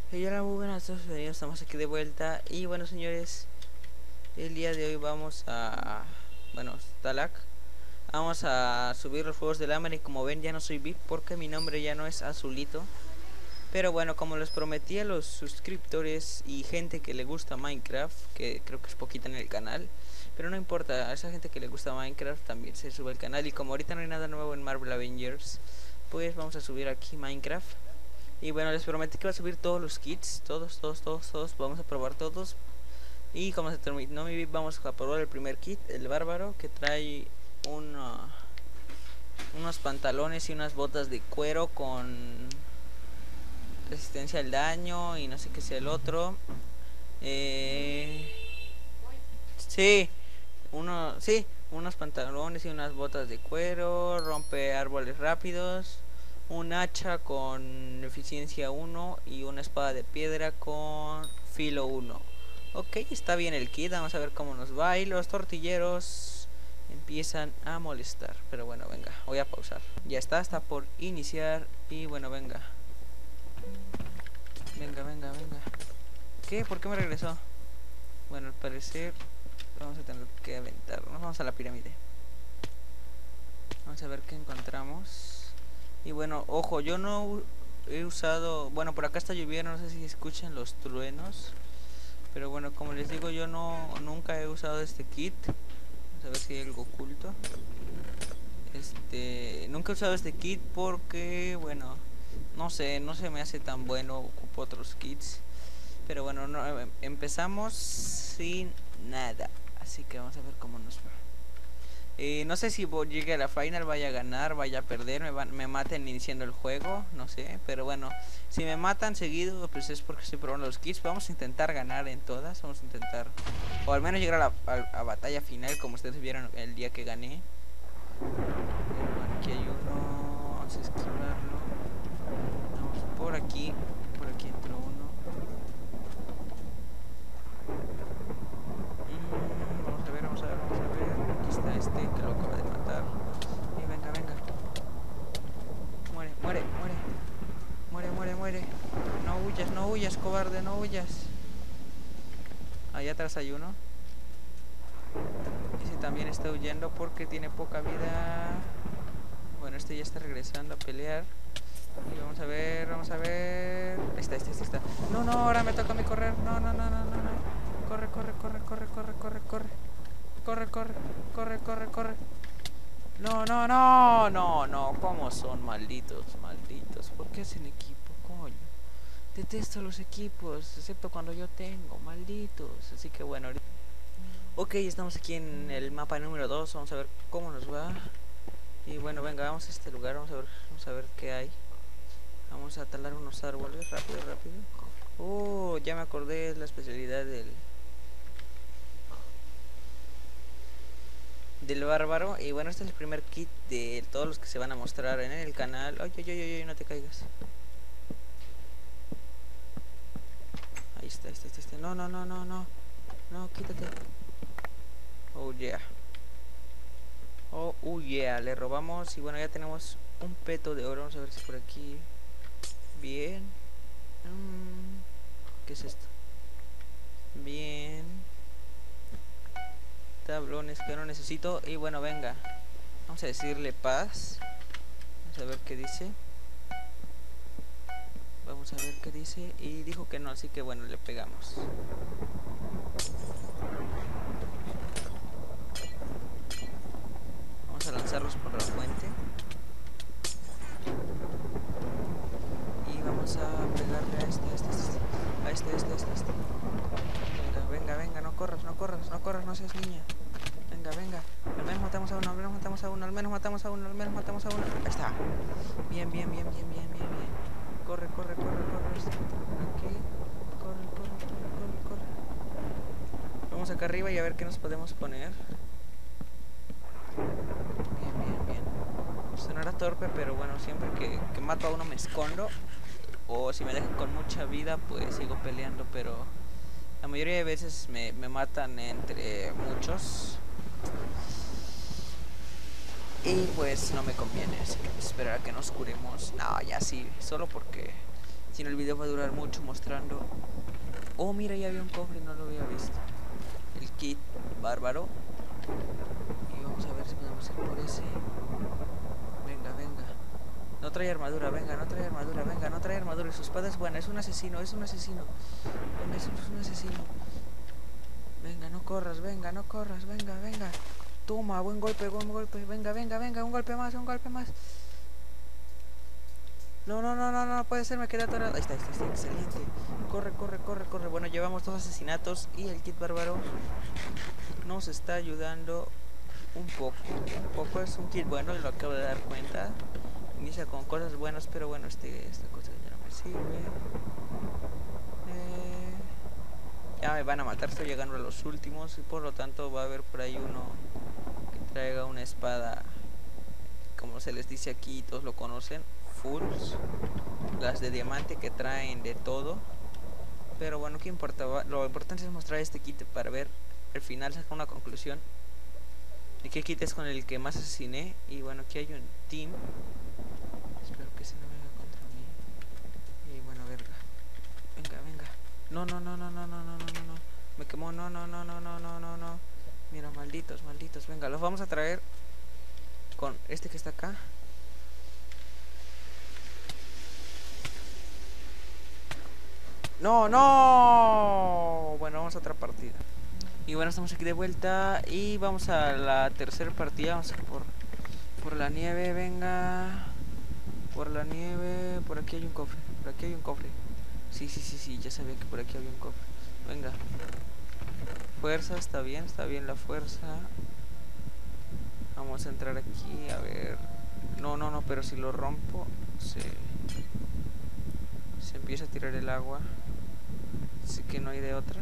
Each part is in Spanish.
Y hola, muy buenas tardes, bienvenidos, estamos aquí de vuelta. Y bueno, señores, el día de hoy vamos a... Bueno, Stalak. Vamos a subir los juegos del hambre y como ven ya no soy VIP porque mi nombre ya no es Azulito. Pero bueno, como les prometí a los suscriptores y gente que le gusta Minecraft, que creo que es poquita en el canal, pero no importa, a esa gente que le gusta Minecraft también se sube al canal. Y como ahorita no hay nada nuevo en Marvel Avengers, pues vamos a subir aquí Minecraft. Y bueno, les prometí que va a subir todos los kits, todos, vamos a probar todos. Y como se terminó mi VIP, vamos a probar el primer kit, el bárbaro, que trae unos pantalones y unas botas de cuero con resistencia al daño y no sé qué sea el otro. Eh, sí, sí, unos pantalones y unas botas de cuero, rompe árboles rápidos, un hacha con eficiencia 1 y una espada de piedra con filo 1. Ok, está bien el kit, vamos a ver cómo nos va. Y los tortilleros empiezan a molestar. Pero bueno, venga, voy a pausar. Ya está por iniciar. Y bueno, venga. Venga. ¿Qué? ¿Por qué me regresó? Bueno, al parecer vamos a tener que aventarnos. Vamos a la pirámide. Vamos a ver qué encontramos. Y bueno, ojo, yo no he usado... Bueno, por acá está lloviendo, no sé si escuchan los truenos. Pero bueno, como les digo, yo nunca he usado este kit. Vamos a ver si hay algo oculto. Nunca he usado este kit porque, bueno, no sé, no se me hace tan bueno. Ocupo otros kits. Pero bueno, no, empezamos sin nada. Así que vamos a ver cómo nos va. No sé si llegue a la final, vaya a ganar, vaya a perder, me maten iniciando el juego, no sé. Pero bueno, si me matan seguido, pues es porque estoy probando los kits. Vamos a intentar ganar en todas, vamos a intentar, o al menos llegar a batalla final, como ustedes vieron el día que gané. Pero bueno, aquí hay uno, vamos a esquivarlo. Vamos por aquí entró uno. Vamos a ver. Aquí está este que lo acaba de matar. Y venga. Muere. No huyas, cobarde, no huyas. Allá atrás hay uno. Ese también está huyendo porque tiene poca vida. Bueno, este ya está regresando a pelear. Y vamos a ver. Ahí está. No, ahora me toca a mí correr. No. Corre. No. ¿Cómo son malditos? ¿Por qué hacen equipo, coño? Detesto los equipos, excepto cuando yo tengo, malditos. Así que bueno, ok, estamos aquí en el mapa número 2. Vamos a ver cómo nos va. Y bueno, venga, vamos a este lugar, vamos a ver qué hay. Vamos a talar unos árboles, rápido. Ya me acordé, es la especialidad del bárbaro. Y bueno, este es el primer kit de todos los que se van a mostrar en el canal. Ay, no te caigas. Ahí está. No, quítate. Oh yeah, le robamos. Y bueno, ya tenemos un peto de oro. Vamos a ver si por aquí. Bien. ¿Qué es esto? Bien. Tablones que no necesito. Y bueno, venga. Vamos a decirle paz. Vamos a ver qué dice. Y dijo que no, así que bueno, le pegamos. Vamos a lanzarlos por la fuente. Y vamos a pegarle a este. Venga, no corras, no seas niña. Venga. Al menos matamos a uno. Ahí está. Bien. Corre. Aquí. Corre. Vamos acá arriba y a ver qué nos podemos poner. Bien. Sonará torpe, pero bueno, siempre que mato a uno me escondo. O si me dejan con mucha vida, pues sigo peleando, pero la mayoría de veces me matan entre muchos. Y pues no me conviene, así que esperar a que nos curemos. No, ya sí, solo porque Si no, el video va a durar mucho mostrando. Oh, mira, ya había un cofre, no lo había visto. El kit bárbaro. Y vamos a ver si podemos ir por ese. Venga, venga. No trae armadura, venga, no trae armadura, venga, no trae armadura. Y su espada es buena, es un asesino, es un asesino. Venga, es un asesino. Venga, no corras, venga, no corras, venga, venga. Toma, buen golpe, venga, venga, venga, un golpe más, un golpe más. No, no, no, no, no puede ser, me quedé atorado. Ahí está, excelente. Corre, corre, corre, corre. Bueno, llevamos 2 asesinatos y el kit bárbaro nos está ayudando un poco. Un poco es un kit bueno, lo acabo de dar cuenta. Inicia con cosas buenas, pero bueno, esta cosa ya no me sirve. Ya me van a matar, estoy llegando a los últimos y por lo tanto va a haber por ahí uno que traiga una espada, como se les dice aquí, todos lo conocen, fulls, las de diamante que traen de todo. Pero bueno, ¿qué importa? Lo importante es mostrar este kit para ver al final, sacar una conclusión de qué kit es con el que más asesiné. Y bueno, aquí hay un team. Espero que se no venga contra mí. Y bueno, verga. Venga, venga. No, no, no, no, no, no, no, no, no. Me quemó, no, no, no, no, no, no, no, no. Mira, malditos, malditos. Venga, los vamos a traer con este que está acá. No, no. Bueno, vamos a otra partida. Y bueno, estamos aquí de vuelta y vamos a la tercera partida. Vamos a ir por la nieve, venga. Por la nieve. Por aquí hay un cofre. Por aquí hay un cofre. Sí, sí, sí, sí, ya sabía que por aquí había un cofre. Venga. Fuerza, está bien la fuerza. Vamos a entrar aquí, a ver. No, no, no, pero si lo rompo se empieza a tirar el agua. Así que no hay de otra.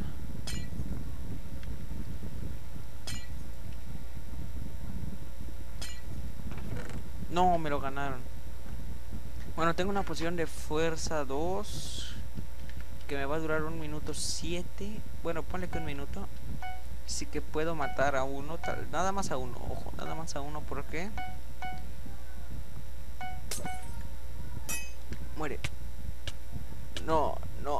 No, me lo ganaron. Bueno, tengo una poción de fuerza 2 que me va a durar 1 minuto 7. Bueno, ponle que 1 minuto. Así que puedo matar a uno, nada más a uno, ojo, nada más a uno, ¿por qué? Muere. No, no.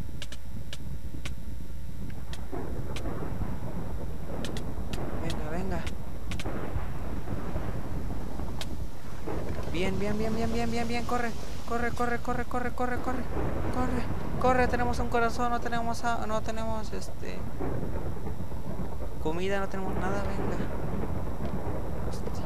Venga, venga. Bien, bien, bien, bien, bien, bien, bien, corre. Corre, corre, corre, corre, corre, corre. Corre, corre, tenemos un corazón, no tenemos comida, no tenemos nada, venga. Hostia.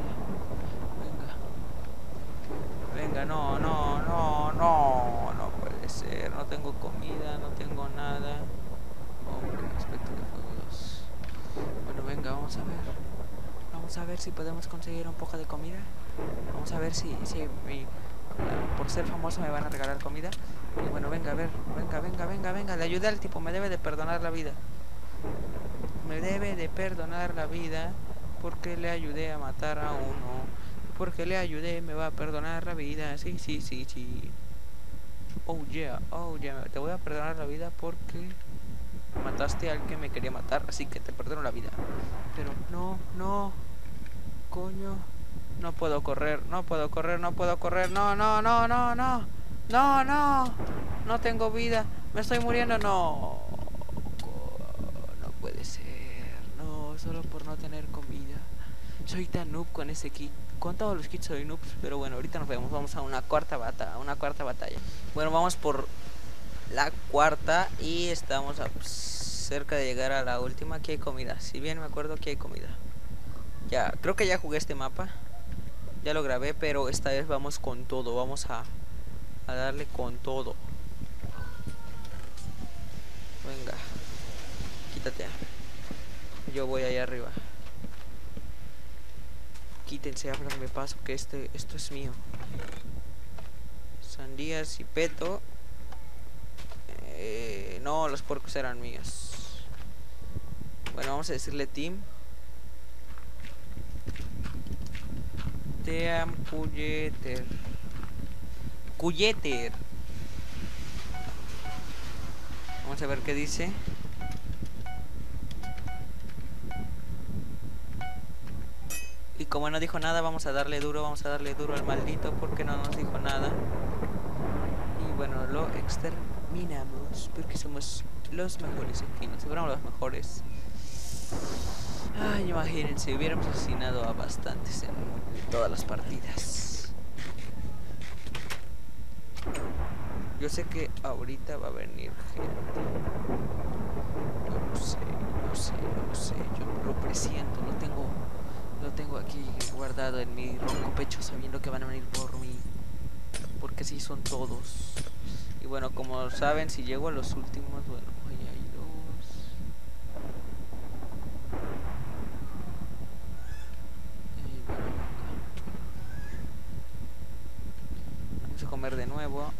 Venga. Venga, no, no, no, no. No puede ser, no tengo comida, no tengo nada. Hombre, aspecto de fuego 2. Bueno, venga, vamos a ver. Vamos a ver si podemos conseguir un poco de comida. Vamos a ver si por ser famoso me van a regalar comida. Y bueno, venga, a ver, venga, venga, venga, venga. Le ayudé al tipo, me debe de perdonar la vida. Me debe de perdonar la vida porque le ayudé a matar a uno. Porque le ayudé, me va a perdonar la vida. Sí, sí, sí, sí. Oh yeah, te voy a perdonar la vida porque mataste al que me quería matar, así que te perdono la vida. Pero no, no. Coño. No puedo correr, no puedo correr, no puedo correr. No, no, no, no, no. No, no. No tengo vida. Me estoy muriendo, no. No puede ser. No, solo por no tener comida. Soy tan noob con ese kit. Con todos los kits soy noob, pero bueno, ahorita nos vemos. Vamos a una cuarta batalla. Bueno, vamos por la cuarta y estamos cerca de llegar a la última. Aquí hay comida. Si bien me acuerdo que hay comida. Ya, creo que ya jugué este mapa. Ya lo grabé, pero esta vez vamos con todo. Vamos a darle con todo. Venga. Quítate. Yo voy allá arriba. Quítense, ábranme paso, que esto es mío. Sandías y peto. No, los puercos eran míos. Bueno, vamos a decirle team. Team Cuyeter. Cuyeter. Vamos a ver qué dice. Y como no dijo nada, vamos a darle duro al maldito porque no nos dijo nada. Y bueno, lo exterminamos porque somos los mejores aquí, nos fuéramos los mejores. Ay, imagínense, hubiéramos asesinado a bastantes en todas las partidas. Yo sé que ahorita va a venir gente. No lo sé, no sé, no lo sé. Yo lo presiento, lo tengo aquí guardado en mi ronco pecho sabiendo que van a venir por mí. Porque así son todos. Y bueno, como saben, si llego a los últimos, bueno, ahí hay dos. Vamos a comer de nuevo.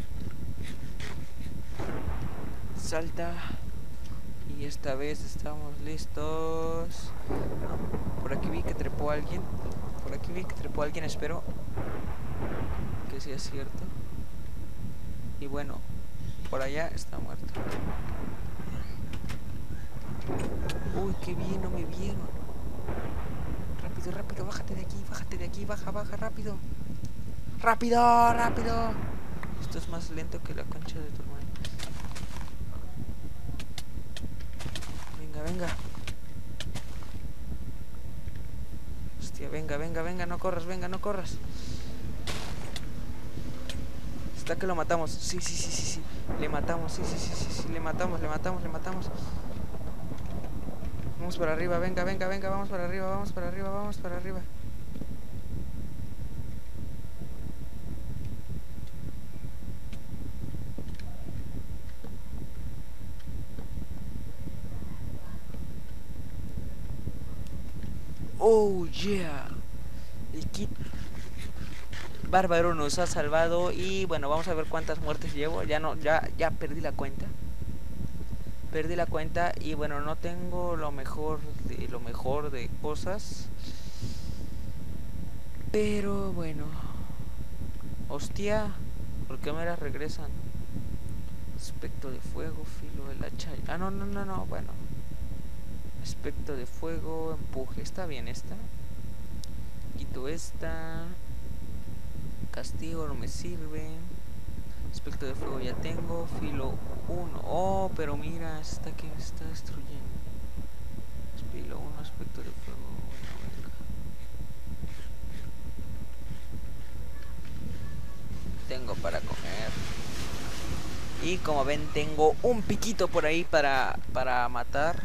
Salta. Y esta vez estamos listos. No, por aquí vi que trepó alguien. Por aquí vi que trepó alguien, espero que sea cierto. Y bueno, por allá está muerto. Uy, qué bien, no me vieron. Rápido, rápido, bájate de aquí, baja, baja, rápido. ¡Rápido, rápido! Esto es más lento que la concha de tu hermano. Venga, venga. Hostia, venga, venga, venga, no corras, venga, no corras. Está que lo matamos. Sí, sí, sí, sí, sí. Le matamos, sí, sí, sí, sí, sí. Le matamos, le matamos, le matamos. Vamos para arriba, venga, venga, venga, vamos para arriba, vamos para arriba, vamos para arriba. Oh, yeah. El kit bárbaro nos ha salvado. Y bueno, vamos a ver cuántas muertes llevo. Ya no, ya perdí la cuenta. Perdí la cuenta. Y bueno, no tengo lo mejor de cosas. Pero bueno. Hostia, ¿por qué me las regresan? Aspecto de fuego, filo del hacha. Ah, no, no, no, no, bueno. Aspecto de fuego, empuje. Está bien esta. Quito esta. Castigo no me sirve. Aspecto de fuego ya tengo. Filo 1. Oh, pero mira, esta que me está destruyendo. Filo 1, aspecto de fuego. Bueno, venga. Tengo para comer. Y como ven, tengo un piquito por ahí para matar.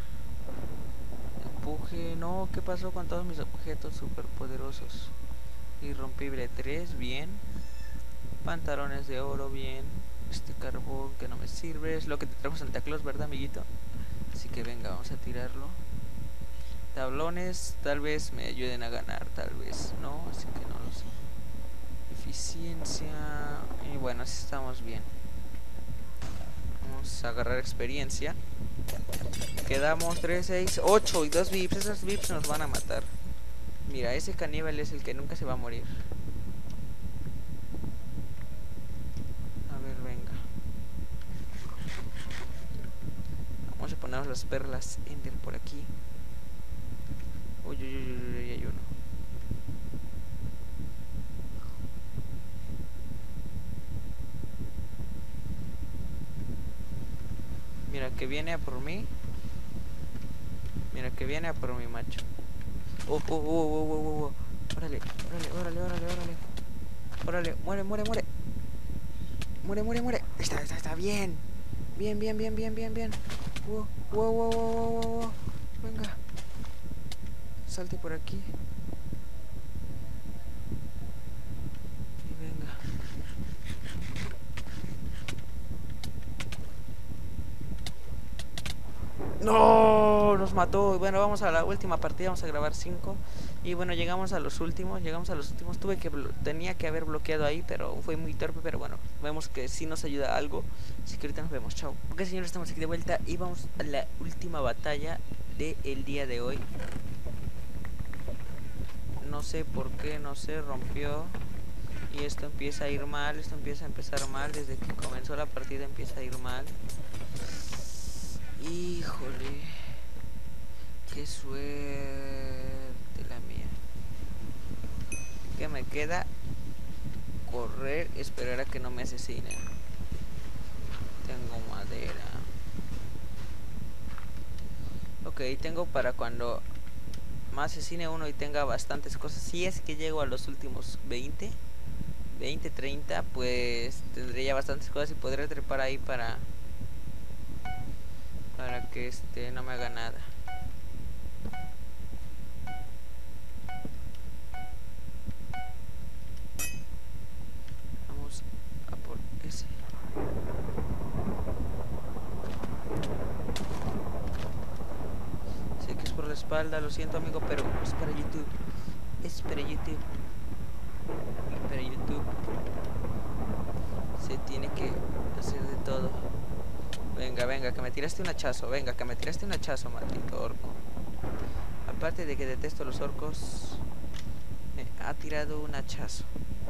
Empuje. No, ¿qué pasó con todos mis objetos superpoderosos? Irrompible 3, bien. Pantalones de oro, bien. Este carbón que no me sirve. Es lo que te trajo Santa Claus, ¿verdad, amiguito? Así que venga, vamos a tirarlo. Tablones, tal vez me ayuden a ganar, tal vez no, así que no lo sé. Eficiencia. Y bueno, así estamos bien. Vamos a agarrar experiencia. Quedamos 3, 6, 8 y 2 VIPs. Esos VIPs nos van a matar. Mira, ese caníbal es el que nunca se va a morir. A ver, venga. Vamos a poner las perlas Ender por aquí. Uy, uy, uy, uy, uy, hay uno. Mira que viene a por mí. Mira que viene a por mi macho. Oh, oh, oh, oh, oh, oh, oh. Órale, órale, órale, órale, órale. Órale, muere, muere, muere. Muere, muere, muere. Está bien. Bien, bien, bien, bien, bien, bien. Wow, wow, wow, wow, wow, wow. Venga. Salte por aquí. Y venga. No, nos mató. Bueno, vamos a la última partida, vamos a grabar 5. Y bueno, llegamos a los últimos. Tenía que haber bloqueado ahí, pero fue muy torpe. Pero bueno, vemos que sí nos ayuda algo. Así que ahorita nos vemos, chao. Ok, señores, estamos aquí de vuelta y vamos a la última batalla del día de hoy. No sé por qué, no se rompió. Y esto empieza a ir mal, esto empieza a empezar mal. Desde que comenzó la partida empieza a ir mal. Híjole, qué suerte la mía. Que me queda correr y esperar a que no me asesinen. Tengo madera. Ok, tengo para cuando me asesine uno y tenga bastantes cosas. Si es que llego a los últimos 20, 30, pues tendré ya bastantes cosas y podré trepar ahí para que no me haga nada. Vamos a por ese. Sé que es por la espalda, lo siento amigo, pero es para YouTube. Es para YouTube. Para YouTube se tiene que hacer de todo. Venga, venga, que me tiraste un hachazo. Venga, que me tiraste un hachazo, maldito orco. Aparte de que detesto los orcos, me ha tirado un hachazo.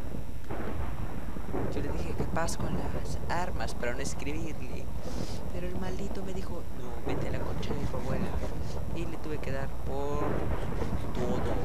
Yo le dije que paz con las armas para no escribirle, pero el maldito me dijo, no, vete a la concha de tu abuela. Y le tuve que dar por todo.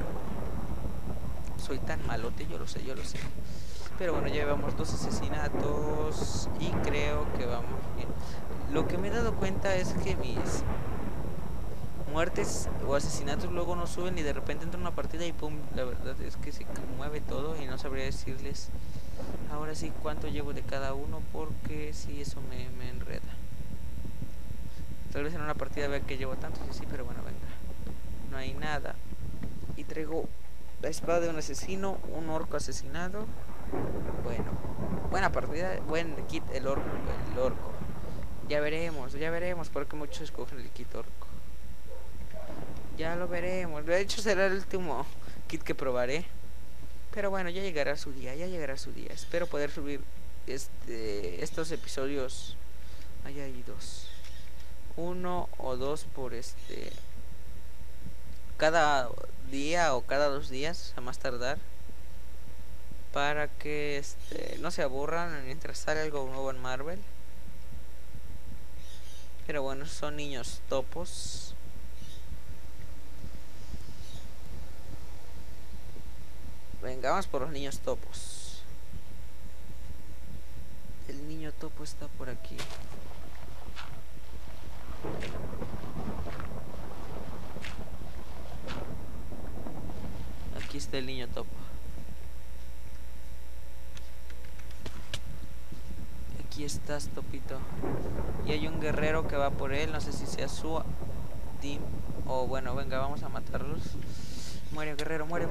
Soy tan malote, yo lo sé. Pero bueno, ya llevamos 2 asesinatos y creo que vamos bien. Lo que me he dado cuenta es que mis muertes o asesinatos luego no suben y de repente entra una partida y pum, la verdad es que se mueve todo y no sabría decirles ahora sí cuánto llevo de cada uno, porque sí, eso me enreda. Tal vez en una partida vea que llevo tantos y sí, pero bueno, venga. No hay nada. Y traigo la espada de un asesino, un orco asesinado. Bueno, buena partida, buen kit el orco. Ya veremos porque muchos escogen el kit orco. Ya lo veremos. De hecho será el último kit que probaré. Pero bueno, ya llegará su día, Espero poder subir estos episodios. Allá hay 2. 1 o 2 por cada día o cada 2 días a más tardar, para que no se aburran mientras sale algo nuevo en Marvel. Pero bueno, son niños topos. Venga, vamos por los niños topos. El niño topo está por aquí. Aquí está el niño topo. Aquí estás, topito. Y hay un guerrero que va por él. No sé si sea su team o bueno, venga, vamos a matarlos. Muere, guerrero, muere.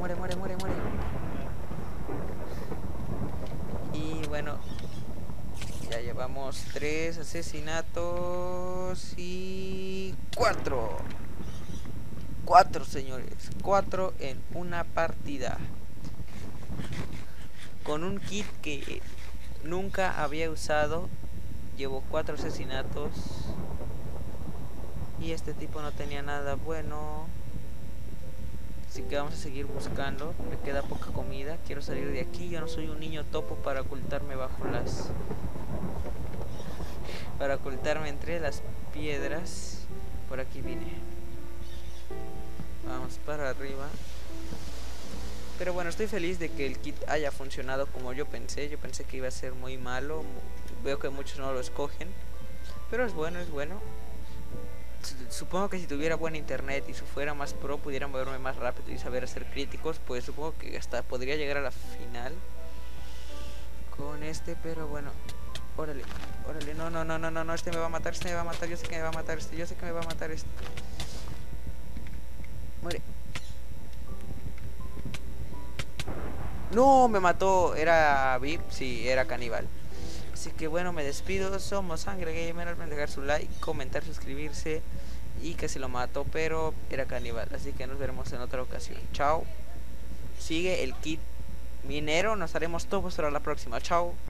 Y bueno, ya llevamos 3 asesinatos y 4, señores. 4 en una partida. Con un kit que nunca había usado. Llevo 4 asesinatos. Y este tipo no tenía nada bueno. Así que vamos a seguir buscando. Me queda poca comida. Quiero salir de aquí. Yo no soy un niño topo para ocultarme para ocultarme entre las piedras. Por aquí vine. Vamos para arriba. Pero bueno, estoy feliz de que el kit haya funcionado como yo pensé. Yo pensé que iba a ser muy malo. Veo que muchos no lo escogen. Pero es bueno. Supongo que si tuviera buen internet y si fuera más pro, pudiera moverme más rápido y saber hacer críticos, pues supongo que hasta podría llegar a la final con pero bueno. Órale, no, este me va a matar, yo sé que me va a matar este. Muere. No, me mató, era VIP, sí, era caníbal. Así que bueno, me despido, somos Sangre Gamer, no olviden dejar su like, comentar, suscribirse y casi lo mato, pero era caníbal, así que nos veremos en otra ocasión. Chao. Sigue el kit minero, nos haremos todos para la próxima. Chao.